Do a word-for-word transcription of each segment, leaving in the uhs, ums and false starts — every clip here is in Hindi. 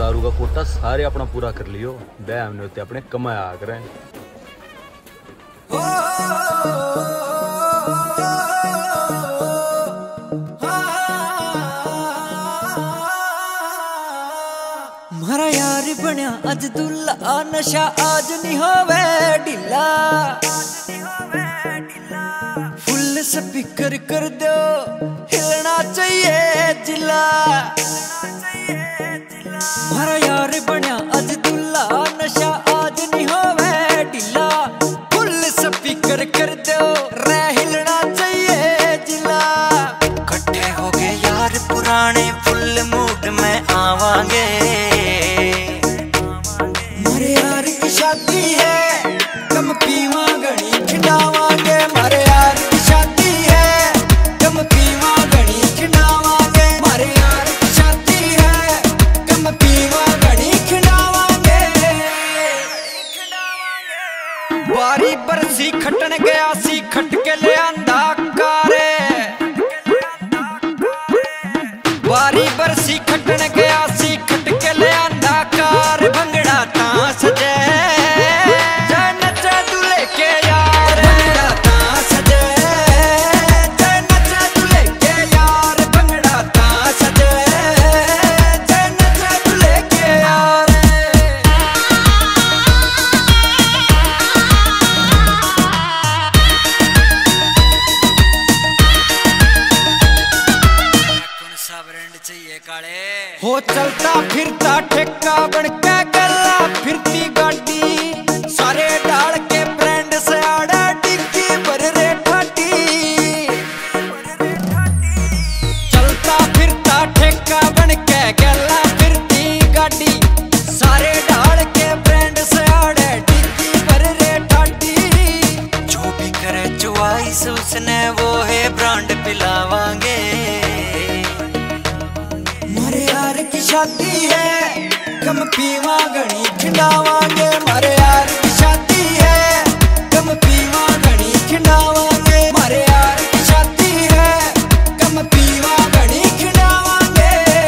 दारू का कोटा सारे अपना पूरा कर लियो, बह हमने होते अपने कमाया करें। मारा यार बनया अज दुल्ला, नशा आज नहीं होवे ढीला। फुल स्पीकर कर दो, हिलना चाहिए जिला। मारा यार बनया अज दुल्ला, नशा आज नहीं होवे ढीला। फुल स्पीकर कर दो, रे हिलना चाहिए जिला। इकट्ठे हो गए यार पुराने, फुल मूड में आवांगे। मारे यार की शादी है, कम पीवा घड़ी खिंडावांगे। मारे यार की शादी है, कम पीवा घड़ी खिंडावांगे। मारे यार की शादी है, कम पीवा घड़ी खिंडावांगे। बारी बरसी खटन गया सी, खट के ले आंदा कारे। बारी बरसी खटन गया सी, खट के ले आंदा कार। भंगड़ा तां सजे, जय नचे दूल्हे के यार। भंगड़ा तां सजे, जय नचे दूल्हे के यार। भंगड़ा तां सजे, जय नचे दूल्हे के यार। कौन सा ब्रांड चाहिए काले? हो चलता फिरता ठेका बनके गला फिरती गाड़ी। सारे डाल के ब्रांड से आड़ा डिग्गी भर रे ठाटी। चलता फिरता ठेका बनके गला फिरती गाड़ी। सारे डाल के ब्रांड से आड़े डिग्गी भर रे ठाटी। जो भी करे चॉइस उसने वो है ब्रांड पिलावांगे। मारे यार की शादी है, कम पीवा घड़ी खिंडावांगे। मारे यार की शादी है, कम पीवा घड़ी खिंडावांगे। मारे यार की शादी है, कम पीवा घड़ी खिंडावांगे।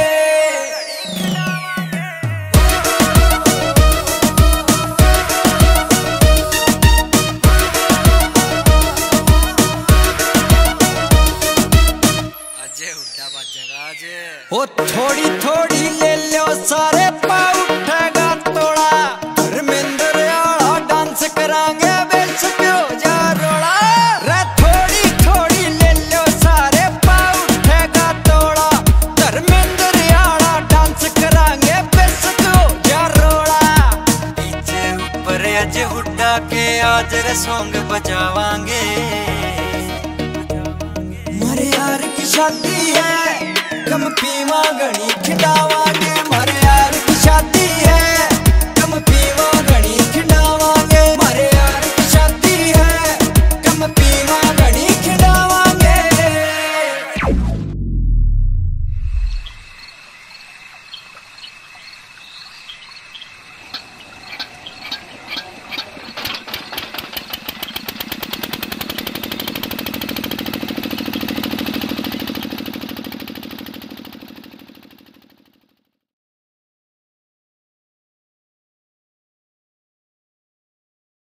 अजय उड्डा बजेगा आज। हो थोड़ी थोड़ी ले लो सारे, पाँव उठेगा तोड़ा। धर्मेंद्र आला डांस करांगे, बेच क्यों जा रोड़ा। रे थोड़ी थोड़ी ले लो सारे, पाँव उठेगा तोड़ा। धर्मेंद्र आला डांस करांगे, बेच क्यों जा रोड़ा। पीछे ऊपर अजय हुड्डा के आज रे सॉन्ग बजावांगे। मारे यार की शादी है, कम पीवा घड़ी खिंडावांगे। मारे यार की शादी है,